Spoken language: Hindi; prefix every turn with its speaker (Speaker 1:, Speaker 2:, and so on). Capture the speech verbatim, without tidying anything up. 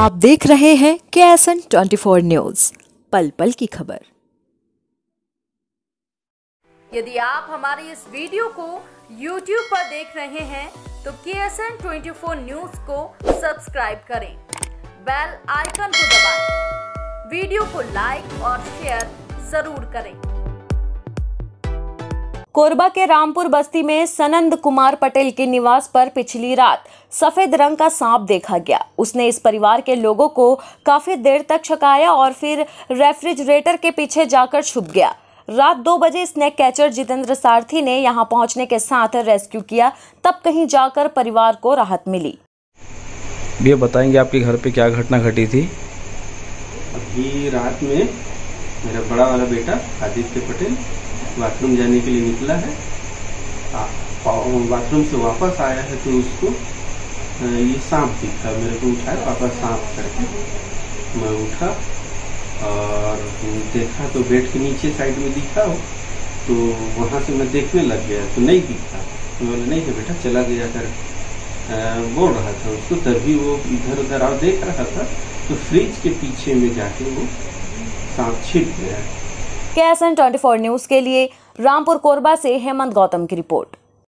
Speaker 1: आप देख रहे हैं K S N twenty four news, पल पल की खबर।
Speaker 2: यदि आप हमारी इस वीडियो को यूट्यूब पर देख रहे हैं तो K S N twenty four news को सब्सक्राइब करें, बेल आइकन को दबाएं, वीडियो को लाइक और शेयर जरूर करें।
Speaker 3: कोरबा के रामपुर बस्ती में सनंद कुमार पटेल के निवास पर पिछली रात सफेद रंग का सांप देखा गया। उसने इस परिवार के लोगों को काफी देर तक छकाया और फिर रेफ्रिजरेटर के पीछे जाकर छुप गया। रात दो बजे स्नेक कैचर जितेंद्र सारथी ने यहां पहुंचने के साथ रेस्क्यू किया, तब कहीं जाकर परिवार को राहत मिली।
Speaker 4: भैया बताएंगे आपके घर पे क्या घटना घटी थी?
Speaker 5: अभी रात में मेरा बड़ा वाला बेटा आदित्य पटेल बाथरूम जाने के लिए निकला है। बाथरूम से वापस आया है तो उसको ये सांप दिखा, मेरे को उठाया, पापा सांप करके मैं उठा और देखा तो बेड के नीचे साइड में दिखा हो, तो वहाँ से मैं देखने लग गया तो नहीं दिखा। तो बोले नहीं है बेटा, चला गया कर बोल रहा था उसको, तभी वो इधर उधर और देख रहा था तो फ्रिज के पीछे में जाके वो सांप छिप गया।
Speaker 3: K S N twenty four news के लिए रामपुर कोरबा से हेमंत गौतम की रिपोर्ट।